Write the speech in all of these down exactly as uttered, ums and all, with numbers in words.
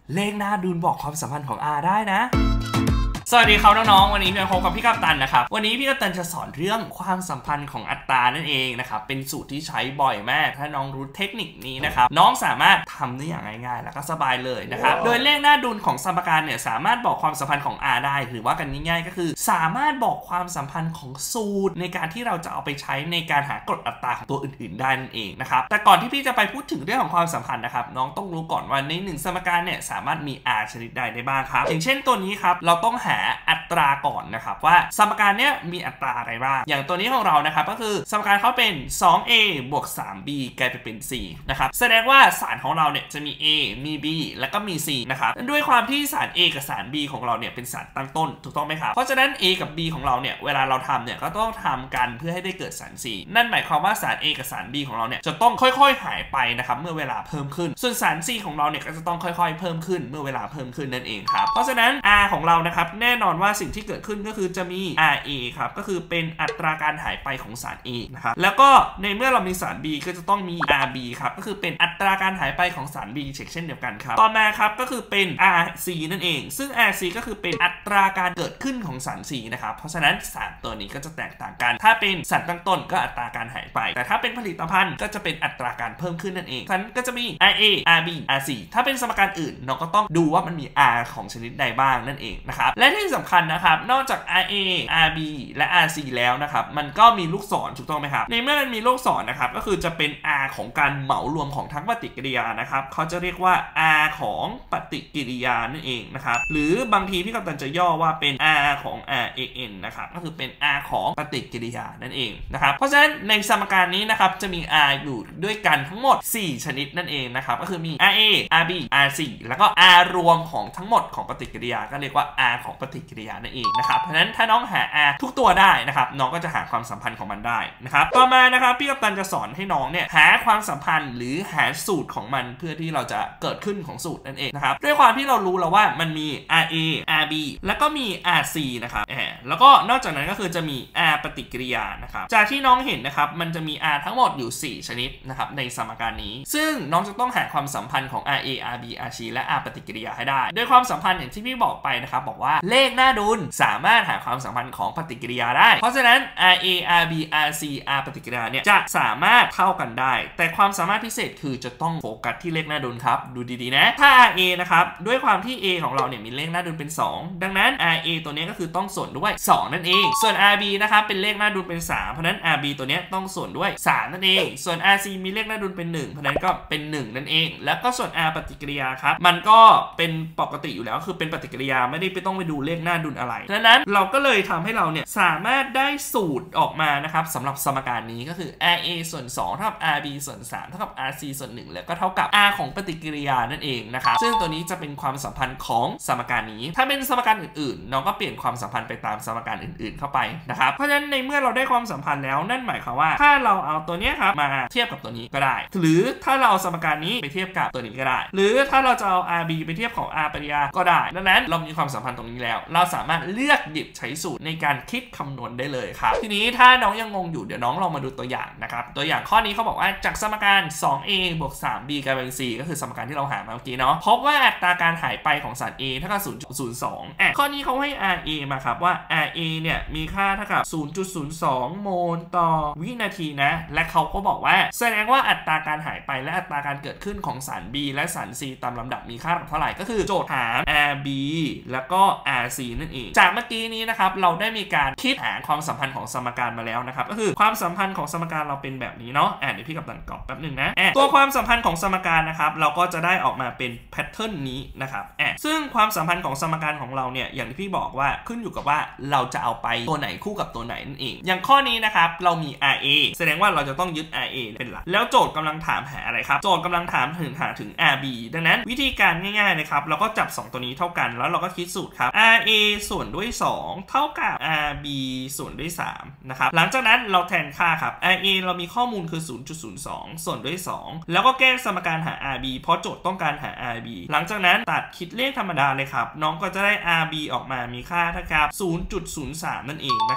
เลขหน้าดูนบอกความสัมพันธ์ของ R ได้นะสวัสดีครับน้องๆวันนี้พี่พบกับพี่กัปตันนะครับวันนี้พี่กัปตันจะสอนเรื่องความสัมพันธ์ของอัตรานั่นเองนะครับเป็นสูตรที่ใช้บ่อยมากถ้าน้องรู้เทคนิคนี้นะครับน้องสามารถทำได้อย่างง่ายๆแล้วก็สบายเลยนะครับ wow. โดยเลขหน้าดูนของสมการเนี่ยสามารถบอกความสัมพันธ์ของ R ได้หรือว่ากันง่ายๆก็คือสามารถบอกความสัมพันธ์ของสูตรในการที่เราจะเอาไปใช้ในการหากรดอัตราของตัวอื่นๆได้นั่นเองนะครับแต่ก่อนที่พี่จะไปพูดถึงเรื่องของความสัมพันธ์นะครับน้องต้องรู้ก่อนว่าในหนึ่งสมการเนี่ยสามารถมี R ชนิดใดได้บ้างครับอย่างเช่นตัวนี้ครับเราต้องหาอัตราก่อนนะครับว่าสมการเนี้ยมีอัตราอะไรบ้างอย่างตัวนี้ของเรานะครับก็คือสมการเขาเป็น สอง เอ บวก สาม บี กลายเป็น สี่ นะครับแสดงว่าสารของเราเนี่ยจะมี A มี B แล้วก็มี C นะครับด้วยความที่สาร A กับสาร B ของเราเนี่ยเป็นสารตั้งต้นถูกต้องไหมครับเพราะฉะนั้น A กับ B ของเราเนี่ยเวลาเราทำเนี่ยก็ต้องทำกันเพื่อให้ได้เกิดสาร C นั่นหมายความว่าสาร A กับสาร B ของเราเนี่ยจะต้องค่อยๆหายไปนะครับเมื่อเวลาเพิ่มขึ้นส่วนสาร C ของเราเนี่ยก็จะต้องค่อยๆเพิ่มขึ้นเมื่อเวลาเพิ่มขึ้นนั่นเองครับเพราะฉะนั้น R ของเรานะครับแน่นอนว่าสิ่งที่เกิดขึ้นก็คือจะมี อาร์ เอ ครับก็คือเป็นอัตราการหายไปของสาร A นะครับแล้วก็ในเมื่อเรามีสาร B ก็จะต้องมี อาร์ บี ครับก็คือเป็นอัตราการหายไปของสาร B เช่นเดียวกันครับต่อมาครับก็คือเป็น อาร์ ซี นั่นเองซึ่ง อาร์ ซี ก็คือเป็นอัตราการเกิดขึ้นของสาร C นะครับเพราะฉะนั้นสารตัวนี้ก็จะแตกต่างกันถ้าเป็นสารตั้งต้นก็อัตราการหายไปแต่ถ้าเป็นผลิตภัณฑ์ก็จะเป็นอัตราการเพิ่มขึ้นนั่นเองฉะนั้นก็จะมี อาร์ เอ อาร์ บี อาร์ ซี ถ้าเป็นสมการอื่นเราก็ต้องดูว่ามันมี R ของชนิดใดบ้างนั่นเองนะครับและที่สำคัญนะครับนอกจาก อาร์ เอ อาร์ บี และ อาร์ ซี แล้วนะครับมันก็มีลูกศรถูกต้องไหมครับในเมื่อมันมีลูกศรนะครับก็คือจะเป็น R ของการเหมารวมของทั้งปฏิกิริยานะครับเขาจะเรียกว่า R ของปฏิกิริยานั่นเองนะครับหรือบางทีพี่กัปตันจะย่อว่าเป็น R ของ อาร์ เอ เอ็น นะครับก็คือเป็น R ของปฏิกิริยานั่นเองนะครับเพราะฉะนั้นในสมการนี้นะครับจะมี R อยู่ด้วยกันทั้งหมดสี่ชนิดนั่นเองนะครับก็คือมี อาร์ เอ อาร์ บี อาร์ ซี แล้วก็ R รวมของทั้งหมดของปฏิกิริยาก็เรียกว่า R ของปฏิกิริยานั่นเองนะครับเพราะฉะนั้นถ้าน้องหา R ทุกตัวได้นะครับน้องก็จะหาความสัมพันธ์ของมันได้นะครับต่อมานะครับพี่กัปตันจะสอนให้น้องเนี่ยหาความสัมพันธ์หรือหาสูตรของมันเพื่อที่เราจะเกิดขึ้นของสูตรนั่นเองนะครับด้วยความที่เรารู้แล้วว่ามันมี อาร์ เอ อาร์ บี แล้วก็มี อาร์ ซี นะครับแหมแล้วก็นอกจากนั้นก็คือจะมี R ปฏิกิริยานะครับจากที่น้องเห็นนะครับมันจะมี R ทั้งหมดอยู่สี่ชนิดนะครับในสมการนี้ซึ่งน้องจะต้องหาความสัมพันธ์ของ อาร์ เอ อาร์ บี อาร์ ซี และ R ปฏิกิริยาให้ได้ด้วยความสัมพันธ์อย่างที่พี่บอกไปนะครับบอกว่าเลขหน้าดุลสามารถหาความสัมพันธ์ของปฏิกิริยาได้เพราะฉะนั้น อาร์ เอ อาร์ บี อาร์ ซี R ปฏิกิริยาเนี่ยจะสามารถเท่ากันได้แต่ความสามารถพิเศษคือจะต้องโฟกัสที่เลขหน้าดุลครับดูดีๆนะถ้า อาร์ เอ นะครับด้วยความที่ A ของเราเนี่ยมีเลขหน้าดุลเป็นสองดังนั้น อาร์ เอ ตัวนี้ก็คือต้องส่วนด้วยสองนั่นเองส่วน อาร์ บี นะครับเป็นเลขหน้าดุลเป็นสามเพราะนั้น อาร์ บี ตัวนี้ต้องส่วนด้วยสามนั่นเองส่วน อาร์ ซี มีเลขหน้าดุลเป็นหนึ่งเพราะนั้นก็เป็นหนึ่งนั่นเองแล้วก็ส่วน R ปฏิกิริยาครับมันก็เป็นปกติอยู่แล้วคือเป็นปฏิกิริยาไม่ได้ไปต้องไปดูเลขหน้าดุลอะไรดังนั้นเราก็เลยทำให้เราเนี่ยสามารถได้สูตรออกมานะครับสำหรับสมการนี้ก็คือ อาร์ เอ ส่วนสองเท่ากับ อาร์ บี ส่วนสามเท่ากับ อาร์ ซี ส่วนหนึ่งแล้วก็เท่ากับ R ของปฏิกิริยานั่นเองนะครับซึ่งตัวนี้จะเป็นความสัมพันธ์ของสมการนี้ถ้าเป็นสมการอื่นๆน้องก็เปลี่ยนความสัมพันธ์ไปตามสมการอื่นๆเข้าไปนะครับเพราะฉะนั้นในเมื่อเราได้ความสัมพันธ์แล้วนั่นหมายความว่าถ้าเราเอาตัวนี้ครับมาเทียบกับตัวนี้ก็ได้หรือถ้าเราเอาสมการนี้ไปเทียบกับตัวนี้ก็ได้หรือถ้าเราจะเอา อาร์ บี ไปเทียบของ R ปฏิกิริยาก็ได้ดังนั้นเรามีความสัมพันธ์ตรงนี้แล้วเราสามารถเลือกหยิบใช้สูตรในการคิดคำนวณได้เลยครับทีนี้ถ้าน้องยังงงอยู่เดี๋ยวน้องลองมาดูตัวอย่างนะครับตัวอย่างข้อนี้เขาบอกว่าจากสมการ สอง เอ บวก สาม บี กลายเป็น สี่ ก็คือสมการที่เราหามาเมื่อกี้เนาะพบว่าอัตราการหายไปของสาร A เท่ากับ ศูนย์จุดศูนย์สอง อ่ะข้อนี้เขาให้ อาร์ เอ มาครับว่า อาร์ เอ เนี่ยมีค่าเท่ากับ ศูนย์จุดศูนย์สอง โมลต่อวินาทีนะและเขาก็บอกว่าแสดงว่าอัตราการหายไปและอัตราการเกิดขึ้นของสาร B และสาร C ตามลำดับมีค่าเท่าไหร่ก็คือโจทย์ถาม อาร์ บี แล้วก็ อาร์ ซี นั่นเองจากเมื่อกี้นี้นะครับเราได้มีการคิดหาความสัมพันธ์ของสมการมาแล้วนะครับก็คือความสัมพันธ์ของสมการเราเป็นแบบนี้เนาะอ่ะเดี๋ยวพี่กับตันกรอบแป๊บหนึ่งนะตัวความสัมพันธ์ของสมการนะครับเราก็จะได้ออกมาเป็นแพทเทิร์นนี้นะครับอ่ะซึ่งความสัมพันธ์ของสมการของเราเนี่ยอย่างที่พี่บอกว่าขึ้นอยู่กับว่าเราจะเอาไปตัวไหนคู่กับตัวไหนนั่นเองอย่างข้อนี้นะครับเรามี อาร์ เอ แสดงว่าเราจะต้องยึด อาร์ เอ เป็นหลักแล้วโจทย์กำลังถามหาอะไรครับโจทย์กำลังถามถึงหาถึง อาร์ บี ดังนั้นวิธีการง่ายๆเลยครับเราก็จับสองตัวนี้เท่ากันแล้วเราก็คิดสูตรครับ อาร์ เอ ส่วนด้วยสองเท่ากับ อาร์ บี ส่วนด้วยสามนะครับหลังจากนั้นเราแทนค่าครับ อาร์ เอ เรามีข้อมูลคือ ศูนย์จุดศูนย์สอง ส่วนด้วยสองแล้วก็แก้สมการหา อาร์ บี เพราะโจทย์ต้องการหา อาร์ บี หลังจากนั้นตัดคิดเลขธรรมดาเลยครับน้องก็จะได้ อาร์ บี ออกมามีค่าเท่ากับ ศูนย์จุดศูนย์สาม นั่นเองนะครับก็จะ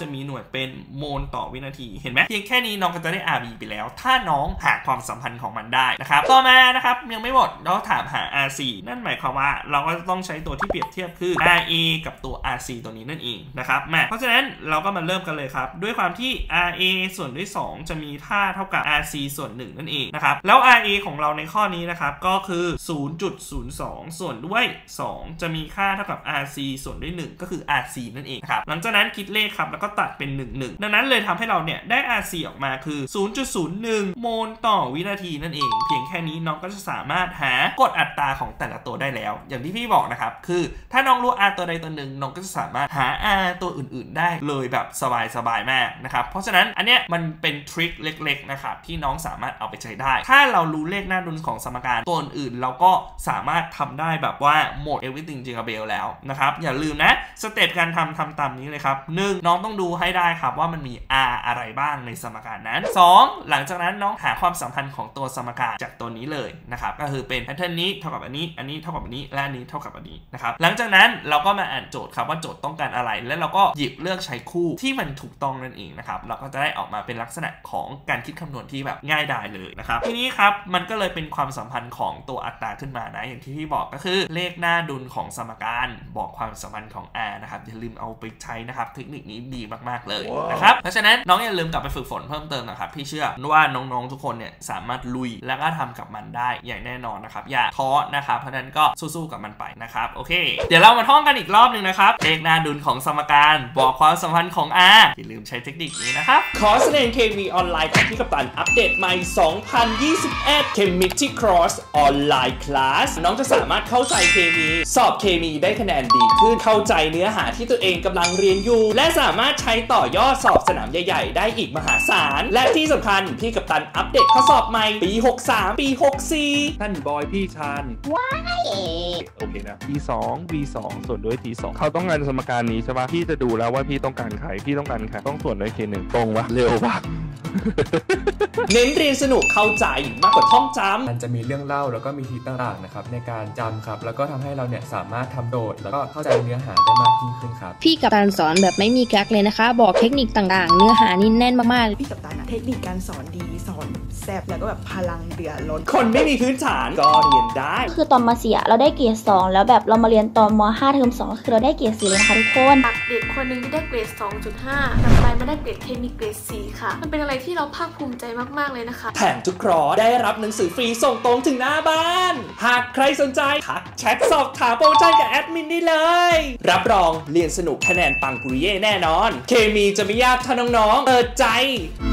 มีหน่วยเป็นโมลต่อวินาทีเห็นไหมเพียงแค่นี้น้องก็จะได้ อาร์ บี ไปแล้วถ้าน้องหาความสัมพันธ์ของมันได้นะครับต่อมานะครับยังไม่หมดเราถามหา อาร์ ซี นั่นหมายความว่าเราก็ต้องใช้ตัวที่เปรียบเทียบคือ อาร์ เอ กับตัว อาร์ ซี ตัวนี้นั่นเองนะครับมาเพราะฉะนั้นเราก็มาเริ่มกันเลยครับด้วยความที่ อาร์ เอ ส่วนด้วยสองจะมีค่าเท่ากับ อาร์ ซี ส่วนหนึ่งนั่นเองนะครับแล้ว อาร์ เอ ของเราในข้อนี้นะครับก็คือ ศูนย์จุดศูนย์สอง ส่วนด้วยสองจะมีค่าเท่ากับ อาร์ ซี ส่วนด้วยหนึ่งก็คือ อาร์ ซี นั่นเองครับหลังจากนั้นคิดเลขครับแล้วก็ตัดเป็นหนึ่ง หนึ่งดังนั้นเลยทำให้เราเนี่ยได้ อาร์ ซี ออกมาคือ ศูนย์จุดศูนย์หนึ่ง โมลต่อวินาทีนั่นเองเพียงแค่นี้น้องก็จะสามารถหากฎอัตราของแต่ละตัวได้แล้วอย่างที่พี่บอกนะครับคือถ้าน้องรู้ R ตัวใดตัวหนึ่งน้องก็จะสามารถหา R ตัวอื่นๆได้เลยแบบสบายๆมากนะครับเพราะฉะนั้นอันเนี้ยมันเป็นทริคเล็กๆนะครับที่น้องสามารถเอาไปใช้ได้ถ้าเรารู้เลขหน้าดุลของสมการตัวอื่นๆเราก็สามารถทำได้แบบว่าหมด everything jigabell แล้วนะครับอย่าลืมนะสเต็ปการทำทำตามนี้เลยครับหนึ่งน้องต้องดูให้ได้ครับว่ามันมี R อะไรบ้างในสมการนั้นสองหลังจากนั้นน้องหาความสัมพันธ์ของตัวสมการจากตัวนี้เลยนะครับก็คือเป็นแพทเทิร์นนี้เท่ากับอันนี้อันนี้เท่ากับอันนี้และอันนี้เท่ากับอันนี้นะครับหลังจากนั้นเราก็มาอ่านโจทย์ครับว่าโจทย์ต้องการอะไรแล้วเราก็หยิบเลือกใช้คู่ที่มันถูกต้องนั่นเองนะครับเราก็จะได้ออกมาเป็นลักษณะของการคิดคำนวณที่แบบง่ายดายเลยนะครับทีนี้ครับมันก็เลยเป็นความสัมพันธ์ของตัวอัตราขึ้นมานะอย่างที่พี่บอกก็คือเลขหน้าดุลของสมการบอกความสัมพันธ์ของ R นะครับอย่าลืมเอาไปใช้นะครับเทคนิคนี้ดีมากๆเลย wow. นะครับเพราะฉะนั้นน้องอย่าลืมกลับไปฝึกฝนเพิ่มเติมนะครับพี่เชื่อว่าน้องๆทุกคนเนี่ยสามารถลุยแล้วก็ทำกับมันได้อย่างแน่นอนนะครับอย่าท้อนะครับเพราะนั้นก็สู้ๆกับมันไปนะครับโอเคเดี๋ยวเรามาท่องกันอีกรอบหนึ่งนะครับเลขหน้าดุลของสมการบอกความสัมพันธ์ของ R อย่าลืมใช้เทคนิคนี้นะครับคอร์สเรียน เค มี ออนไลน์ของพี่กัปตันอัปเดตใหม่ สองพันยี่สิบเอ็ด Chemistry Cross ออนไลน์คลาสน้องจะสามารถเข้าใจเคมีสอบเคมีได้คะแนนดีขึ้นเข้าใจเนื้อหาที่ตัวเองกำลังเรียนอยู่และสามารถใช้ต่อยอดสอบสนามใหญ่ๆได้อีกมหาศาลและที่สำคัญพี่กัปตันอัปเดตข้อสอบใหม่ปีหกสามปีหกสี่ท่านบอยพี่ชาญว้ายโอเคนะ ที สอง วี สอง ส่วนด้วย ที สอง เขาต้องการสมการนี้ใช่ปะพี่จะดูแล้วว่าพี่ต้องการใครพี่ต้องการใครต้องส่วนด้วย เค หนึ่ง ตรงวะเร็วปะเน้นเรียนสนุกเข้าใจมากกว่าท่องจำมันจะมีเรื่องเล่าแล้วก็มีทีต่างๆนะครับในการจำครับแล้วก็ทำให้เราเนี่ยสามารถทำโดดแล้วก็เข้าใจเนื้อหาได้มากยิ่งขึ้นครับพี่กัปตันสอนแบบไม่มีกั๊กเลยนะคะบอกเทคนิคต่างๆเนื้อหานี่แน่นมากๆพี่กัปตันเทคนิคการสอนดีสอนแซ่บแล้วก็แบบพลังเดือดล้นคนไม่มีพื้นฐานก็เรียนได้คือตอนม.สี่เราได้เกรดสองแล้วแบบเรามาเรียนตอนม.ห้าเทอมสองคือเราได้เกรดสี่เลยนะคะทุกคนเด็กคนนึงที่ได้เกรด สองจุดห้า กลับไปไม่ได้เกรดเคมีเกรดสี่ค่ะมันเป็นอะไรที่เราภาคภูมิใจมากๆเลยนะคะแถมทุกครอได้รับหนังสือฟรีส่งตรงถึงหน้าบ้านหากใครสนใจทักแชทสอบถามโปรโมชั่นกับแอดมินได้เลยรับรองเรียนสนุกคะแนนปังปุริเย่แน่นอนเคมีจะไม่ยากถ้าน้องๆเปิดใจ